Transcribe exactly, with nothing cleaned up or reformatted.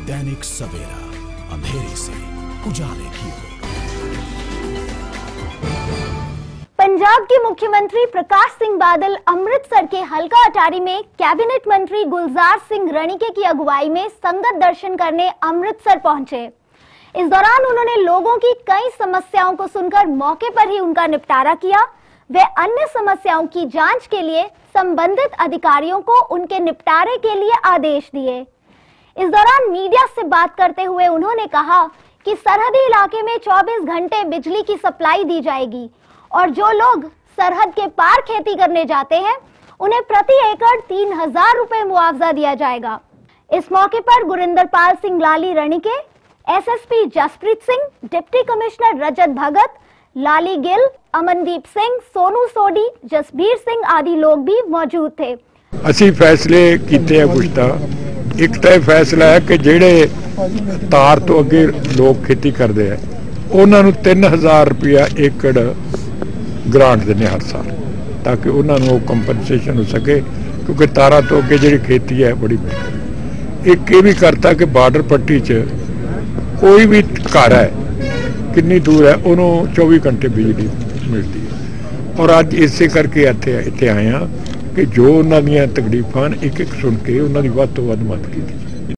दैनिक सवेरा, अंधेरे से उजाले की ओर। पंजाब के मुख्यमंत्री प्रकाश सिंह बादल अमृतसर के हलका अटारी में कैबिनेट मंत्री गुलजार सिंह रणीके की अगुवाई में संगत दर्शन करने अमृतसर पहुंचे। इस दौरान उन्होंने लोगों की कई समस्याओं को सुनकर मौके पर ही उनका निपटारा किया। वे अन्य समस्याओं की जांच के लिए संबंधित अधिकारियों को उनके निपटारे के लिए आदेश दिए। इस दौरान मीडिया से बात करते हुए उन्होंने कहा कि सरहदी इलाके में चौबीस घंटे बिजली की सप्लाई दी जाएगी और जो लोग सरहद के पार खेती करने जाते हैं उन्हें प्रति एकड़ तीन हजार रुपए मुआवजा दिया जाएगा। इस मौके पर Gurinderpal Singh Lali Ranike, SSP Jaspreet Singh, deputy commissioner Rajat Bhagat, Lali Gill, Amandeep Singh, Sonu Sodhi, Jasbir Singh आदि लोग भी मौजूद थे। असी फैसले कीते हैं कुछ ता एक तो फैसला है कि जेड़े तार तो अगे लोग खेती करते हैं उन्होंने तीन हजार रुपया एकड़ ग्रांट देने हर साल ताकि उन्होंने कंपनसेशन हो सके, क्योंकि तारा तो अगे जी खेती है बड़ी महंगी। एक ये भी करता कि बार्डर पट्टी च कोई भी घर है कितनी दूर है उन्होंने चौबीस घंटे बिजली मिलती है। और अज इसे करके इत्थे इत्थे आए हैं कि जो उन्होंने तकलीफां एक एक सुन के उन्होंने वध तो वध मदद की।